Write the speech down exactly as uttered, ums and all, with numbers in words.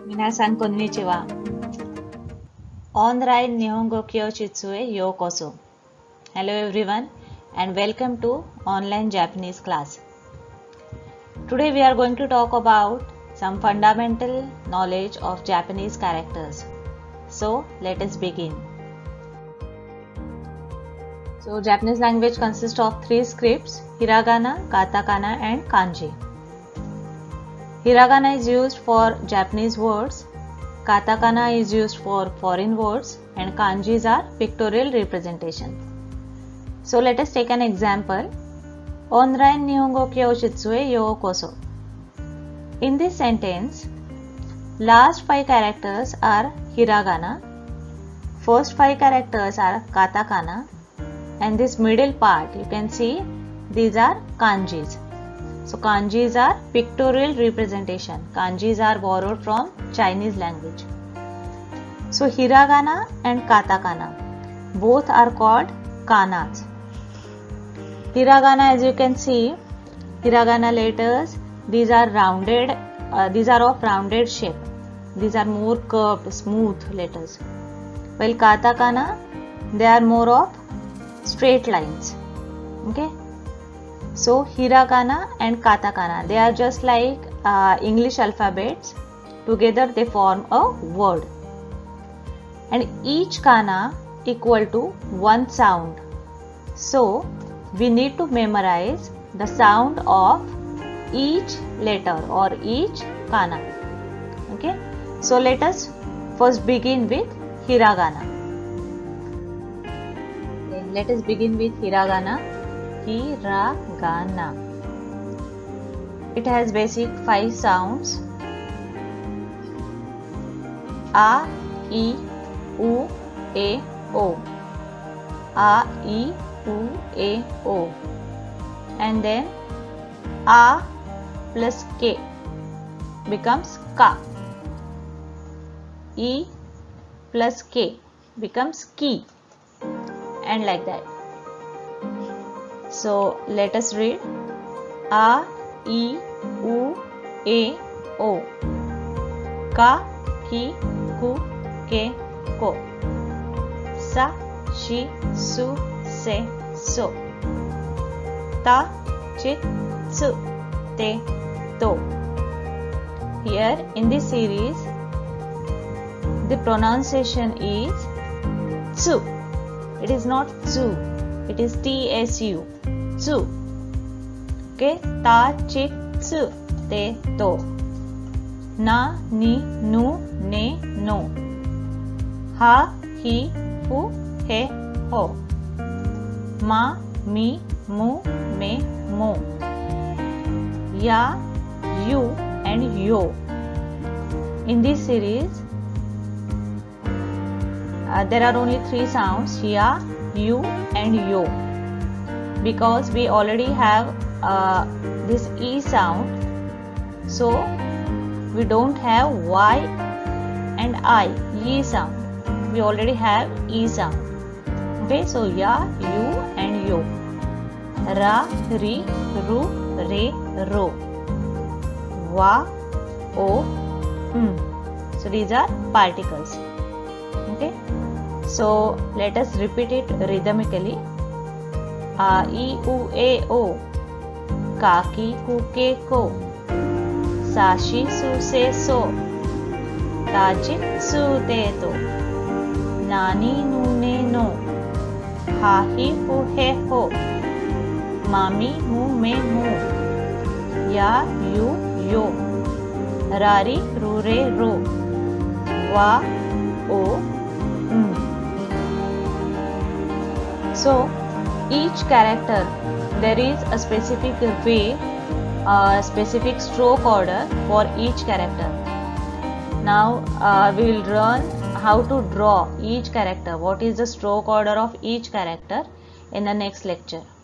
Minasan konnichiwa. Online Nihongo Kyoshitsue Yokoso. Hello everyone and welcome to online Japanese class. Today we are going to talk about some fundamental knowledge of Japanese characters. So let us begin. So Japanese language consists of three scripts: hiragana, katakana and kanji. Hiragana is used for Japanese words, katakana is used for foreign words, and kanjis are pictorial representation. So let us take an example. Online Nihongo Kyoshitsue Yokoso. In this sentence, last five characters are hiragana, first five characters are katakana, and this middle part you can see these are kanjis. So kanjis are pictorial representation. Kanjis are borrowed from Chinese language. So hiragana and katakana both are called kanas. Hiragana, as you can see, hiragana letters, these are rounded, uh, these are of rounded shape. These are more curved, smooth letters. While katakana, they are more of straight lines. Okay. So hiragana and katakana, they are just like uh, English alphabets. Together they form a word. And each kana equal to one sound. So we need to memorize the sound of each letter or each kana. Okay. So let us first begin with hiragana. Then let us begin with hiragana. Hiragana. It has basic five sounds: a, I, u, e, o. A, I, u, e, o. And then a plus k becomes ka. I plus k becomes ki. And like that. So let us read a, I, u, e, o. Ka, ki, ku, ke, ko. Sa, shi, su, se, so. Ta, chit, tsu, te, to. Here in this series, the pronunciation is tsu. It is not tsu. It is T S U. Tsu. Okay. Ta, chit, tsu, te, to. Na, ni, nu, ne, no. Ha, hi, hu, he, ho. Ma, mi, mu, me, mo. Ya, you and yo. In this series, uh, there are only three sounds: ya, you and yo. Because we already have uh, this E sound, so we don't have Y and I, E sound. We already have E sound. Okay, so ya, you and yo. Ra, ri, ru, re, ro. Wa, o, m. So these are particles. Okay, so let us repeat it rhythmically. A, I, U, E, O. Ka, ki, ku, ke, ko. Sa, shi, su, se, so. Ta, chit, tsu, te, to. Na, ni, nu, ne, no. Ha, hi, hu, he, ho. Ma, mi, mu, me, mo. Ya, you, yo. Ra, ri, ru, re, ro. Wa, o, m. So each character, there is a specific way, a specific stroke order for each character. Now uh, we will learn how to draw each character. What is the stroke order of each character in the next lecture.